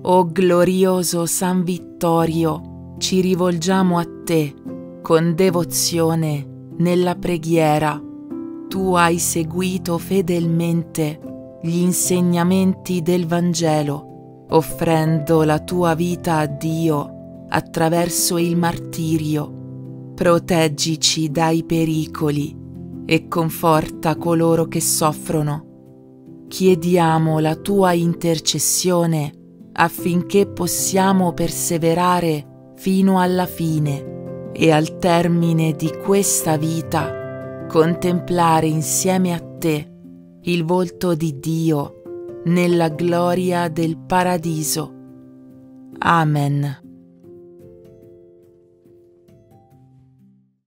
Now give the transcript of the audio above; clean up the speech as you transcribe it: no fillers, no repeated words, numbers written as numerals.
O glorioso San Vittorio, ci rivolgiamo a te con devozione nella preghiera. Tu hai seguito fedelmente gli insegnamenti del Vangelo, offrendo la tua vita a Dio attraverso il martirio. Proteggici dai pericoli e conforta coloro che soffrono. Chiediamo la tua intercessione affinché possiamo perseverare fino alla fine e al termine di questa vita contemplare insieme a te il volto di Dio nella gloria del paradiso. Amen.